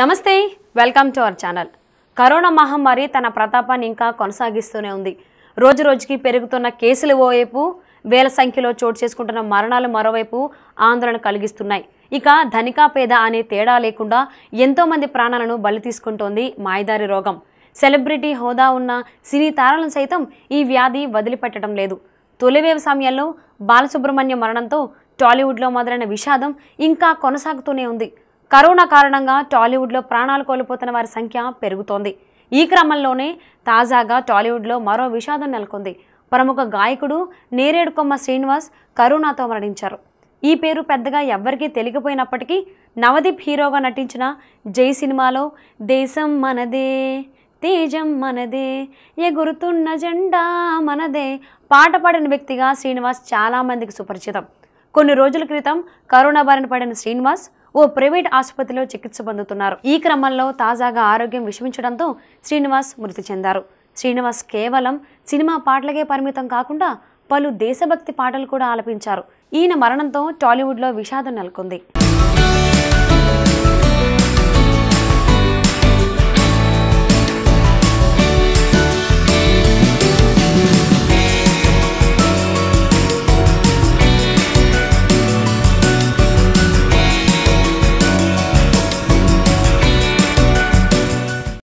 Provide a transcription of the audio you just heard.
నమస్తే, welcome to our channel. Corona మహమ్మారి తన ప్రతాపాన్ని ఇంకా కొనసాగిస్తూనే ఉంది. రోజు రోజుకి పెరుగుతున్న కేసులు ఓవైపు, వేల సంఖ్యలో చోటు చేసుకుంటున్న మరణాలు మరోవైపు ఆందోళన కలిగిస్తున్నాయి. ఇక ధనిక పేద అనే తేడా లేకుండా ఎంతోమంది ప్రాణాలను బలి తీసుకుంటోంది మాయదారి రోగం. సెలబ్రిటీ హోదా ఉన్న సినీ తారలను సైతం ఈ వ్యాధి వదిలిపెట్టడం లేదు. తొలివేవ్ సమయంలో బాలసుబ్రహ్మణ్యం మరణంతో టాలీవుడ్లో మొదలైన విషాదం ఇంకా కొనసాగుతూనే ఉంది. కరోనా కారణంగా టాలీవుడ్లో ప్రాణాలు కోల్పోతున్న వారి సంఖ్య పెరుగుతోంది. ఈ క్రమంలోనే తాజాగా టాలీవుడ్లో మరో విషాదం నెలకొంది. ప్రముఖ గాయకుడు నేరేడుకొమ్మ శ్రీనివాస్ కరోనాతో మరణించారు. ఈ పేరు పెద్దగా ఎవ్వరికీ తెలియకపోయినప్పటికీ నవదీప్ హీరోగా నటించిన జై సినిమాలో దేశం మనదే, తేజం మనదే, ఎగురుతున్న జెండా మనదే పాట పాడిన వ్యక్తిగా శ్రీనివాస్ చాలామందికి సుపరిచితం. కొన్ని రోజుల క్రితం కరోనా బారిన పడిన శ్రీనివాస్ ఓ ప్రైవేట్ ఆసుపత్రిలో చికిత్స పొందుతున్నారు. ఈ క్రమంలో తాజాగా ఆరోగ్యం విషమించడంతో శ్రీనివాస్ మృతి చెందారు. శ్రీనివాస్ కేవలం సినిమా పాటలకే పరిమితం కాకుండా పలు దేశభక్తి పాటలు కూడా ఆలపించారు. ఈయన మరణంతో టాలీవుడ్లో విషాదం నెలకొంది.